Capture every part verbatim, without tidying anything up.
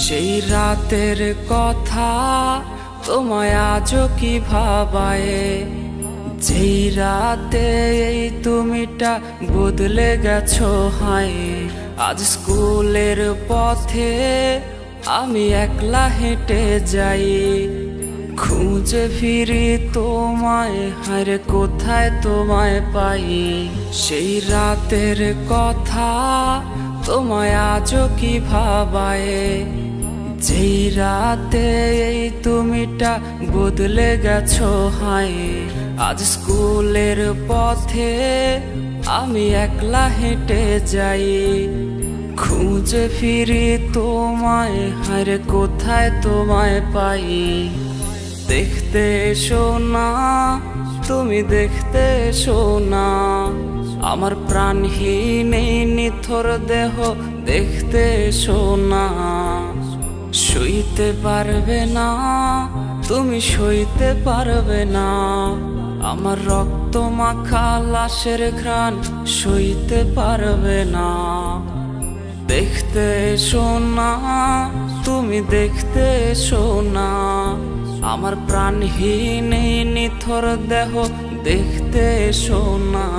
সেই রাতের কথা তোমায় আজও কি ভাবায়, যেই রাতে এই তুমিটা বদলে গেছো হায়। আজ স্কুলের পথে আমি একলা হেঁটে যাই, খুঁজে ফিরি তোমায়, হায়রে কোথায় তোমায় পাই। সেই রাতের কথা তোমায় আজও কি ভাবায়, যেই রাতে এই তুমিটা বদলে গেছো হায়। আজ স্কুলের পথে আমি একলা হেঁটে যাই, খুঁজে ফিরি তোমায়, হায়রে কোথায় তোমায় পাই। দেখতে এসো না, তুমি দেখতে এসো না, আমার প্রাণহীন এই নিথর দেহ দেখতে এসো না। সইতে পারবে না, তুমি সইতে পারবে না, আমার রক্ত মাখা লাশের ঘ্রাণ সইতে পারবে না। দেখতে এসো না, তুমি দেখতে এসো না, আমার প্রাণহীন এই নিথর দেহ দেখতে এসো না।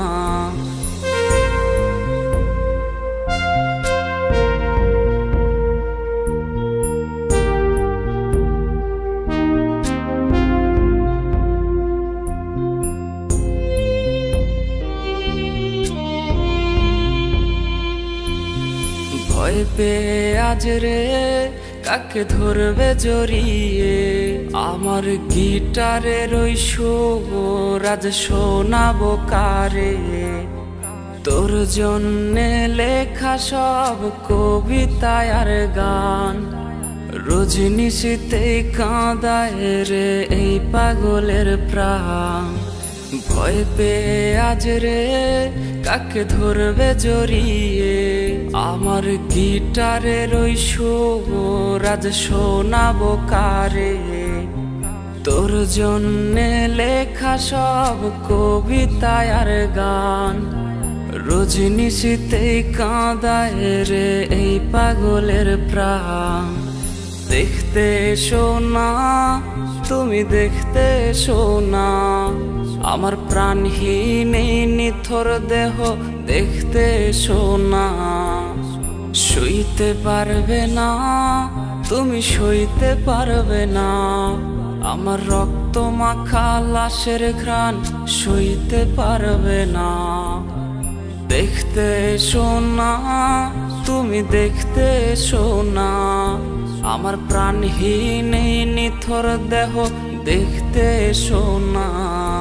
ভয় পেয়ে আজ রে কাকে ধরবে জড়িয়ে, আমার গিটারের ওই সুর আজ শোনাবো কারে। তোর জন্যে লেখা সব কবিতা আর গান, রজনিশীতেই কাঁদায় রে এই পাগলের প্রাণ। ভয় পেয়ে আজ রে কাকে ধরবে জড়িয়ে, আমার গিটারের ওই সুর আজ শোনাবো কারে। তোর জন্যে লেখা সব কবিতা আর গান, রজনিশীতেই কাঁদায় রে এই পাগলের প্রাণ। দেখতে এসো না, তুমি দেখতে এসো না, আমার প্রাণহীন এই নিথর দেহ দেখতে এসো না। সইতে পারবে না, তুমি সইতে পারবে না, আমার রক্ত মাখা লাশের ঘ্রাণ সইতে পারবে না। দেখতে এসো না, তুমি দেখতে এসো না, আমার প্রাণহীন এই নিথর দেহ দেখতে এসো না।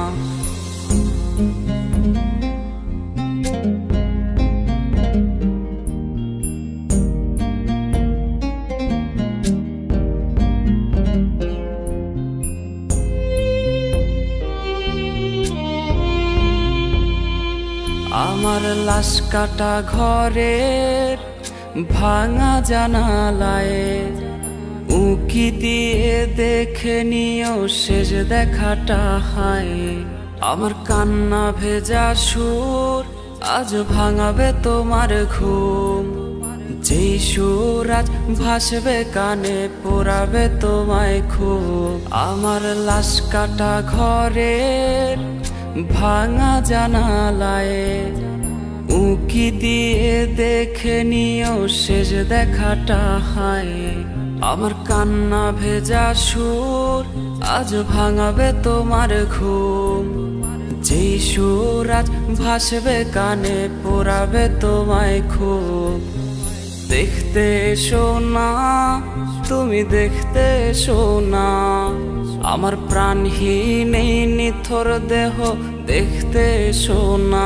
আমার লাশ কাটা ঘরের ভাঙা জানালায় উঁকি দিয়ে দেখে নিও শেষ দেখাটা হায়। আমার কান্না ভেজা সুর আজ ভাঙাবে তোমার ঘুম, যেই সুর আজ ভাসবে কানে পোড়াবে তোমায় খুব। আমার লাশ কাটা ঘরের ভাঙা জানালায় উঁকি দিয়ে দেখে নিও শেষ দেখাটা হায়। আমার কান্না ভেজা সুর আজ ভাঙাবে তোমার ঘুম, যেই সুর আজ ভাসবে কানে পোড়াবে তোমায় খুব। দেখতে এসো না, তুমি দেখতে এসো না, আমার প্রাণহীন এই নিথর দেহ দেখতে এসো না।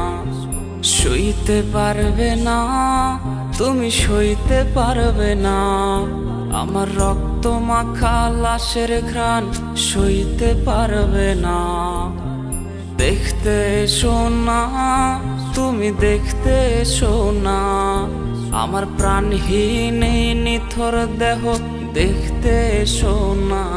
সইতে পারবে না, তুমি সইতে পারবে না, আমার রক্ত মাখা লাশের ঘ্রাণ সইতে পারবে না। দেখতে এসো না, তুমি দেখতে এসো না, আমার প্রাণহীন এই নিথর দেহ দেখতে এসো না।